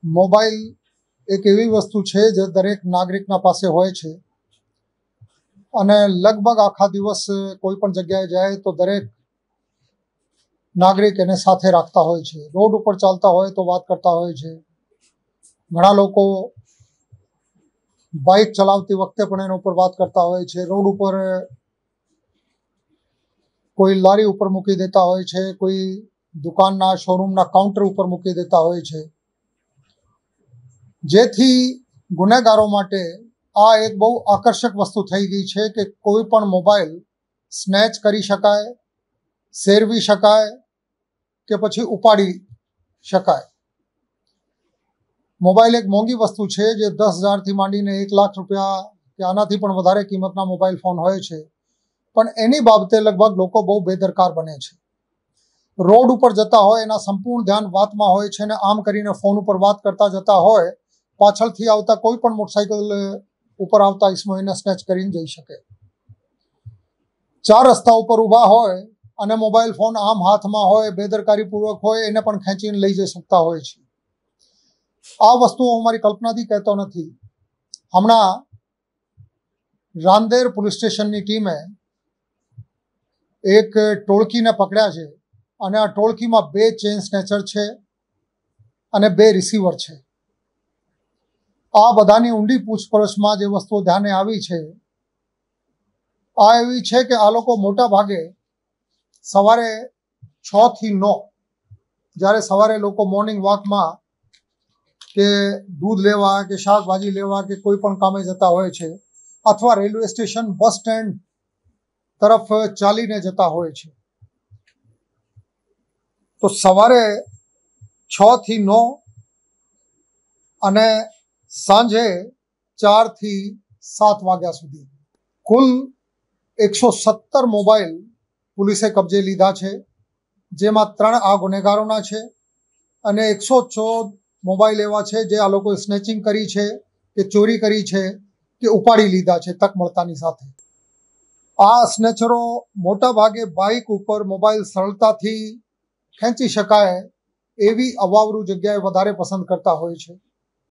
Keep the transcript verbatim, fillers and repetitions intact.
Mobile એક એવી વસ્તુ છે જે દરેક નાગરિકના પાસે હોય છે અને લગભગ આખા દિવસ કોઈ પણ જગ્યાએ જાય તો દરેક નાગરિક એને સાથે રાખતા હોય છે. રોડ ઉપર ચાલતા હોય તો વાત કરતા હોય છે. ઘણા લોકો બાઇક ચલાવતી વખતે પણ એના ઉપર વાત કરતા હોય છે. રોડ ઉપર કોઈ લારી ઉપર મૂકી દેતા હોય છે, કોઈ દુકાનના શોરૂમના કાઉન્ટર ઉપર મૂકી દેતા હોય છે, જેથી ગુનેગારો માટે આ એક બહુ આકર્ષક વસ્તુ થઈ ગઈ છે કે કોઈ પણ મોબાઈલ સ્નેચ કરી શકાય, શેરવી શકાય કે પછી ઉપાડી શકાય. મોબાઈલ એક મોંઘી વસ્તુ છે જે દસ હજારથી માંડીને એક લાખ રૂપિયા કે આનાથી પણ વધારે કિંમતના મોબાઈલ ફોન હોય છે, પણ એની બાબતે લગભગ લોકો બહુ બેદરકાર બને છે. રોડ ઉપર જતા હોય એના સંપૂર્ણ ધ્યાન વાતમાં હોય છે ને આમ કરીને ફોન ઉપર વાત કરતા જતા હોય, પાછળથી આવતા કોઈ પણ મોટરસાઇકલ ઉપર આવતા ઇસમો એને સ્નેચ કરીને જઈ શકે. ચાર રસ્તા ઉપર ઊભા હોય અને મોબાઈલ ફોન આમ હાથમાં હોય, બેદરકારીપૂર્વક હોય, એને પણ ખેંચીને લઈ જઈ શકતા હોય છે. આ વસ્તુ હું મારી કલ્પનાથી કહેતો નથી. હમણાં રાંદેર પોલીસ સ્ટેશનની ટીમે એક ટોળકીને પકડ્યા છે અને આ ટોળકીમાં બે ચેઇન સ્નેચર છે અને બે રિસીવર છે. આ બધાની ઊંડી પૂછપરછમાં જે વસ્તુઓ ધ્યાને આવી છે આ એવી છે કે આ લોકો મોટા ભાગે સવારે છ થી નવ, જ્યારે સવારે લોકો મોર્નિંગ વોકમાં કે દૂધ લેવા કે શાકભાજી લેવા કે કોઈ પણ કામે જતા હોય છે, અથવા રેલવે સ્ટેશન, બસ સ્ટેન્ડ તરફ ચાલીને જતા હોય છે, તો સવારે છ થી નવ અને સાંજે ચાર થી સાત વાગ્યા સુધી કુલ એકસો સત્તર મોબાઈલ પોલીસે કબજે લીધા છે, જેમાં ત્રણ આ ગુનેગારોના છે અને એકસો ચૌદ મોબાઈલ એવા છે જે આ લોકોએ સ્નેચિંગ કરી છે કે ચોરી કરી છે કે ઉપાડી લીધા છે તક મળતાની સાથે. આ સ્નેચરો મોટા ભાગે બાઇક ઉપર મોબાઈલ સરળતાથી ખેંચી શકાય એવી અવાવરૂ જગ્યાએ વધારે પસંદ કરતા હોય છે.